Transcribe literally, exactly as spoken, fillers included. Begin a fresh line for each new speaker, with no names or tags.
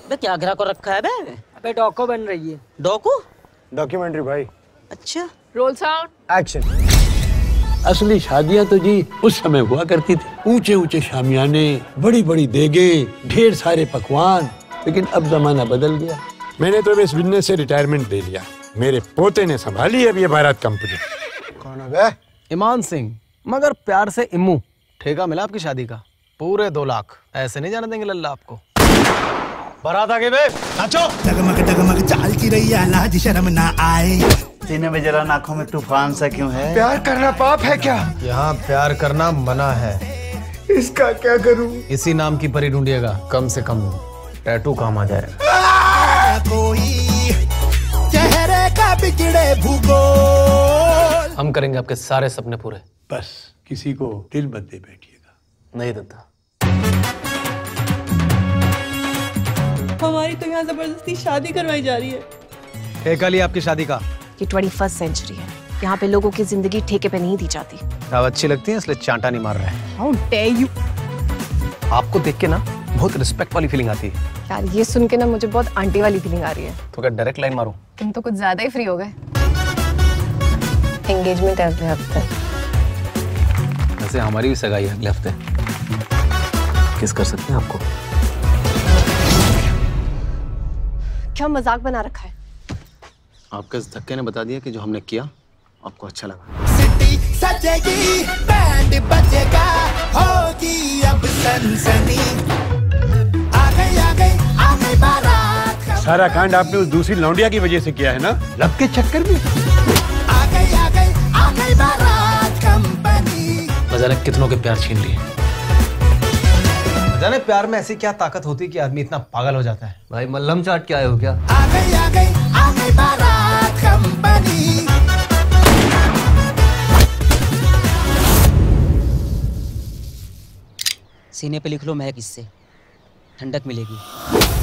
बे क्या गिरा कर रखा है बे?
अबे डॉको बन रही है।
डॉकू?
डॉक्यूमेंट्री भाई।
अच्छा।
Roll sound
action.
असली शादियां तो जी उस समय हुआ करती थी, ऊंचे ऊंचे शामियाने, बड़ी बड़ी देगें, ढेर सारे पकवान। लेकिन अब जमाना बदल गया। मैंने तो इस बिजनेस से रिटायरमेंट ले लिया। मेरे पोते ने संभाली अब ये बारात कंपनी।
कौन है बे?
ईमान सिंह, मगर प्यार से इम्मू। ठेका मिला आपकी शादी का पूरे दो लाख। ऐसे नहीं जाने देंगे लल्ला आपको।
बारात आगे बे, नाचो।
डगमग डगमग चाल की रही है, लाज शर्म ना आए।
सीने में जरा आंखों में तूफान सा क्यों है?
प्यार करना पाप है क्या?
यहाँ प्यार करना मना है।
इसका क्या करूं?
इसी नाम की परी ढूंढिएगा, कम से कम टैटू काम आ जाएगा।
कोई चेहरे का बिगड़े भूगोल।
हम करेंगे आपके सारे सपने पूरे।
बस किसी को दिल मत दे बैठिएगा।
नहीं देता।
हमारी तो यहाँ जबरदस्ती शादी करवाई जा रही है।
ठेका लिया आपकी शादी का।
ये ट्वेंटी फर्स्ट सेंचुरी है, यहाँ पे लोगों की जिंदगी ठेके पे नहीं दी जाती।
आप अच्छी लगती हैं इसलिए चांटा नहीं मार रहे हैं।
How dare you?
आपको देख के ना बहुत रिस्पेक्ट वाली फीलिंग आती है।
यार ये सुन के ना मुझे बहुत आंटी वाली फीलिंग आ रही है।
तो क्या डायरेक्ट लाइन मारूं?
तुम तो कुछ ज्यादा ही फ्री हो गए। एंगेजमेंट है अगले हफ्ते।
वैसे हमारी भी सगाई है अगले हफ्ते। किस कर सकते हैं आपको?
क्या मजाक बना रखा है?
आपके इस धक्के ने बता दिया कि जो हमने किया आपको अच्छा लगा।
सिटी सजेगी, बैंड बजेगा, होगी अब सनसनी। आ गई आ गई आ गई बारात।
सारा कांड आपने उस दूसरी लौंडिया की वजह से किया है ना, लब के चक्कर में।
आ गई आ गई आ गई बारात कंपनी।
न जाने कितनों के प्यार छीन लिए। न जाने प्यार में ऐसी क्या ताकत होती है कि आदमी इतना पागल हो जाता है। भाई मल्लम चाट के आए हो क्या?
आ गई आ गई आ गई बारात कंपनी।
सीने पे लिख लो महक, इससे ठंडक मिलेगी।